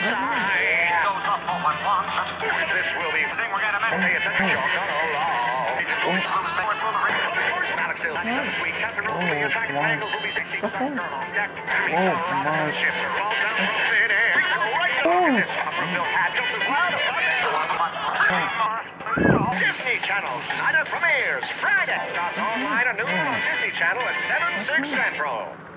side. Goes up 411. This will be the thing we're gonna make. Pay attention, you're gonna love. Alex Hill, sweet Catherine Rowe, the attack triangle will be 66 on deck. Ships are all down from the air. This Copperfield had just as loud about Disney Channel's Night of Premieres, Friday. Starts online at noon on Disney Channel at 7, 6 Central.